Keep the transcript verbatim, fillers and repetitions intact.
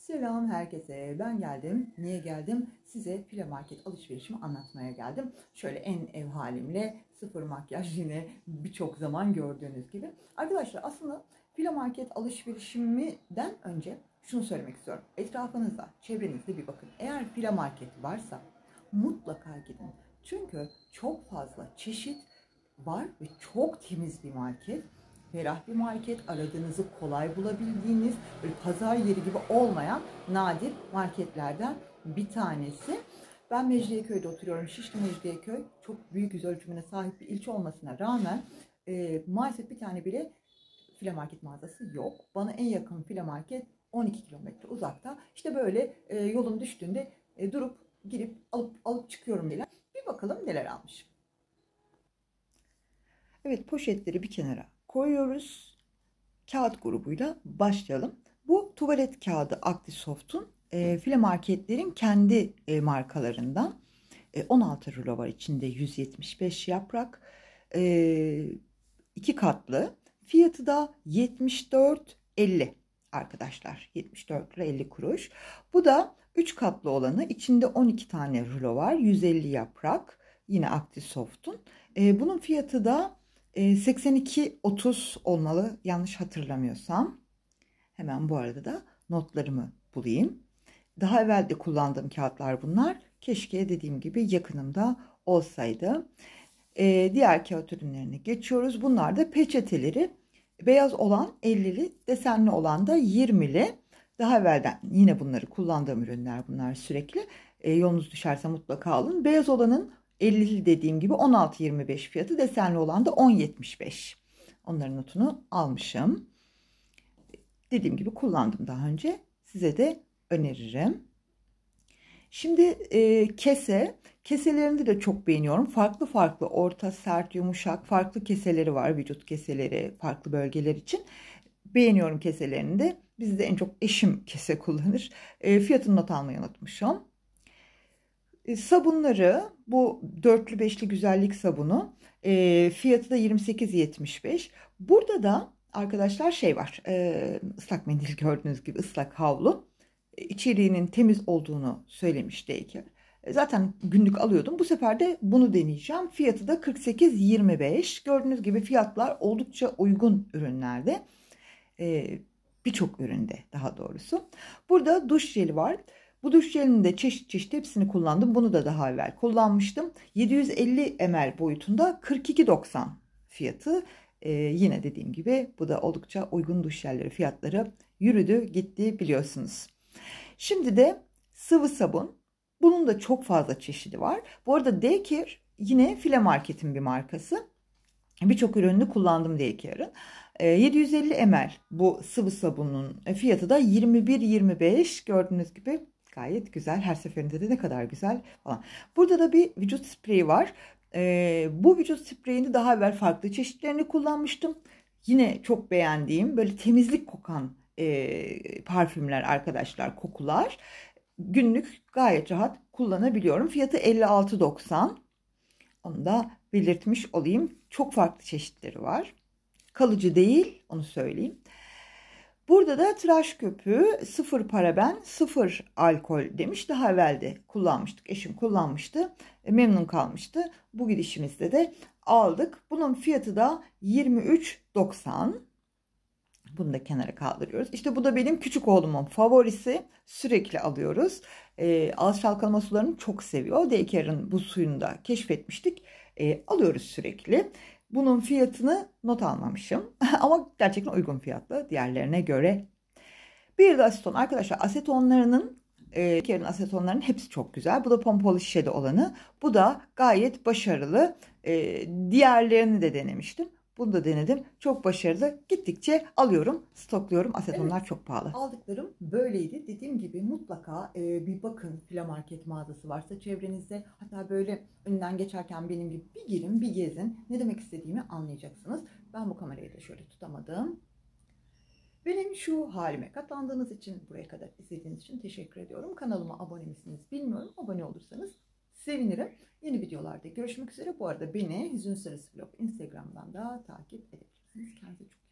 Selam herkese. Ben geldim. Niye geldim? Size file market alışverişimi anlatmaya geldim. Şöyle en ev halimle, sıfır makyaj, yine birçok zaman gördüğünüz gibi. Arkadaşlar, aslında file market alışverişimden önce şunu söylemek istiyorum. Etrafınızda, çevrenizde bir bakın. Eğer file market varsa mutlaka gidin. Çünkü çok fazla çeşit var ve çok temiz bir market. Ferah bir market, aradığınızı kolay bulabildiğiniz, böyle pazar yeri gibi olmayan nadir marketlerden bir tanesi. Ben Mecidiyeköy'de oturuyorum. Şişli Mecidiyeköy çok büyük yüz ölçümüne sahip bir ilçe olmasına rağmen e, maalesef bir tane bile file market mağazası yok. Bana en yakın file market on iki kilometre uzakta. İşte böyle e, yolum düştüğünde e, durup girip alıp alıp çıkıyorum bile. Bir bakalım neler almışım. Evet, poşetleri bir kenara koyuyoruz. Kağıt grubuyla başlayalım. Bu tuvalet kağıdı Actisoft'un e, file marketlerin kendi e, markalarından. E, on altı rulo var içinde, yüz yetmiş beş yaprak. E, iki katlı. Fiyatı da yetmiş dört elli arkadaşlar. yetmiş dört lira elli kuruş. Bu da üç katlı olanı. İçinde on iki tane rulo var. yüz elli yaprak. Yine Actisoft'un. E, bunun fiyatı da seksen iki otuz olmalı, yanlış hatırlamıyorsam. Hemen bu arada da notlarımı bulayım. Daha evvel de kullandığım kağıtlar bunlar. Keşke dediğim gibi yakınımda olsaydı. Ee, diğer kağıt ürünlerine geçiyoruz. Bunlar da peçeteleri. Beyaz olan ellili, desenli olan da yirmili. Daha evvelden yine bunları kullandığım ürünler bunlar sürekli. Ee, yolunuz düşerse mutlaka alın. Beyaz olanın ellili dediğim gibi on altı yirmi beş fiyatı, desenli olan da on yetmiş beş. Onların notunu almışım. Dediğim gibi kullandım daha önce. Size de öneririm. Şimdi e, kese. Keselerini de çok beğeniyorum. Farklı farklı, orta, sert, yumuşak, farklı keseleri var. Vücut keseleri, farklı bölgeler için. Beğeniyorum keselerini de. Bizde en çok eşim kese kullanır. E, fiyatını not almayı unutmuşum. E, sabunları, bu dörtlü beşli güzellik sabunu, e, fiyatı da yirmi sekiz yetmiş beş. Burada da arkadaşlar şey var, e, ıslak mendil, gördüğünüz gibi ıslak havlu. E, içeriğinin temiz olduğunu söylemiş Daycare. E, zaten günlük alıyordum, bu sefer de bunu deneyeceğim. Fiyatı da kırk sekiz yirmi beş. Gördüğünüz gibi fiyatlar oldukça uygun ürünlerde. E, Birçok üründe daha doğrusu. Burada duş jeli var. Bu duş jelinin de çeşit çeşit hepsini kullandım. Bunu da daha evvel kullanmıştım. yedi yüz elli mililitre boyutunda, kırk iki doksan fiyatı. Ee, yine dediğim gibi bu da oldukça uygun duş jelleri, fiyatları yürüdü gitti biliyorsunuz. Şimdi de sıvı sabun. Bunun da çok fazla çeşidi var. Bu arada Daycare yine file marketin bir markası. Birçok ürününü kullandım Daycare'ın. yedi yüz elli mililitre bu sıvı sabunun fiyatı da yirmi bir yirmi beş. Gördüğünüz gibi gayet güzel. Her seferinde de ne kadar güzel falan. Burada da bir vücut spreyi var. Ee, bu vücut spreyini daha evvel farklı çeşitlerini kullanmıştım. Yine çok beğendiğim, böyle temizlik kokan e, parfümler arkadaşlar, kokular. Günlük gayet rahat kullanabiliyorum. Fiyatı elli altı doksan. Onu da belirtmiş olayım. Çok farklı çeşitleri var. Kalıcı değil, onu söyleyeyim. Burada da tıraş köpüğü, sıfır paraben, sıfır alkol demiş. Daha evvel de kullanmıştık. Eşim kullanmıştı. Memnun kalmıştı. Bu gidişimizde de aldık. Bunun fiyatı da yirmi üç doksan. Bunu da kenara kaldırıyoruz. İşte bu da benim küçük oğlumun favorisi. Sürekli alıyoruz. E, ağız çalkalama sularını çok seviyor. Daycare'ın bu suyunu da keşfetmiştik. E, alıyoruz sürekli. Bunun fiyatını not almamışım. Ama gerçekten uygun fiyatlı diğerlerine göre. Bir de aseton. Arkadaşlar, asetonlarının, e, Daycare'ın asetonlarının hepsi çok güzel. Bu da pompalı şişede olanı. Bu da gayet başarılı. E, diğerlerini de denemiştim. Bunu da denedim. Çok başarılı. Gittikçe alıyorum, stokluyorum. Asetonlar evet, çok pahalı. Aldıklarım böyleydi. Dediğim gibi mutlaka e, bir bakın, file market mağazası varsa çevrenizde. Hatta böyle önünden geçerken benim gibi bir girin, bir gezin. Ne demek istediğimi anlayacaksınız. Ben bu kamerayı da şöyle tutamadım. Benim şu halime katlandığınız için, buraya kadar izlediğiniz için teşekkür ediyorum. Kanalıma abone misiniz bilmiyorum. Abone olursanız sevinirim. Yeni videolarda görüşmek üzere. Bu arada beni Hüzün Sarısı Vlog Instagram'dan da takip edebilirsiniz. Kendinize çok